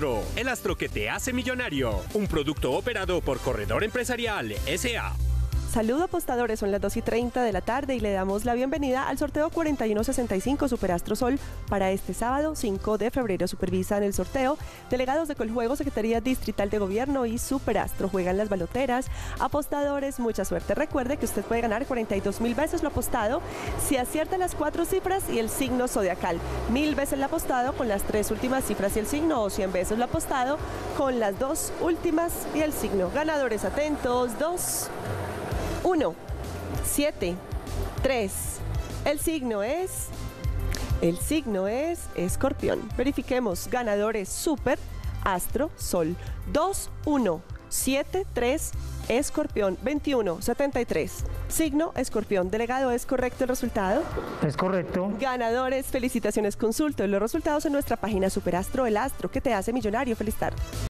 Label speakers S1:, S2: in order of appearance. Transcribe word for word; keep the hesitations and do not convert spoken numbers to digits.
S1: Superastro, el astro que te hace millonario. Un producto operado por Corredor Empresarial S A
S2: Saludos apostadores, son las dos y treinta de la tarde y le damos la bienvenida al sorteo cuarenta y uno sesenta y cinco Superastro Sol para este sábado cinco de febrero. Supervisan el sorteo delegados de Coljuego, Secretaría Distrital de Gobierno y Superastro. Juegan las baloteras. Apostadores, mucha suerte. Recuerde que usted puede ganar cuarenta y dos mil veces lo apostado si acierta las cuatro cifras y el signo zodiacal. Mil veces lo apostado con las tres últimas cifras y el signo, o cien veces lo apostado con las dos últimas y el signo. Ganadores atentos, dos, uno, siete, tres. El signo es... El signo es Escorpión. Verifiquemos. Ganadores Super Astro Sol. dos, uno, siete, tres. Escorpión. veintiuno, setenta y tres. Signo Escorpión. Delegado, ¿es correcto el resultado?
S3: Es correcto.
S2: Ganadores, felicitaciones. Consulto los resultados en nuestra página Superastro, el astro que te hace millonario. Feliz tarde.